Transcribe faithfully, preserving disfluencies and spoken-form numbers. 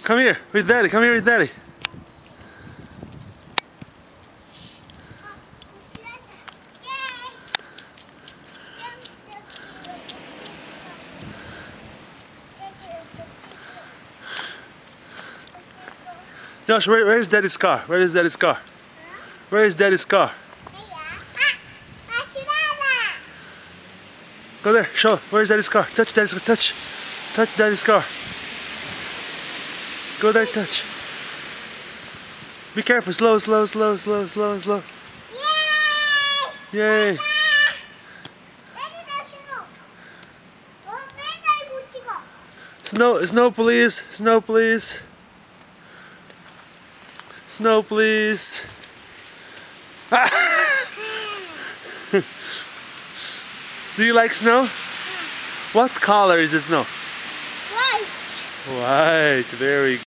Come here with daddy. Come here with daddy. Josh, where, where is daddy's car? Where is daddy's car? Where is daddy's car? Go there, show. Where's daddy's car? Touch daddy's car. Touch. Touch daddy's car. Go there, touch. Be careful. Slow, slow, slow, slow, slow, slow. Yay! Yay! Snow, snow please. Snow please. Snow please. Do you like snow? What color is the snow? White. White, very good.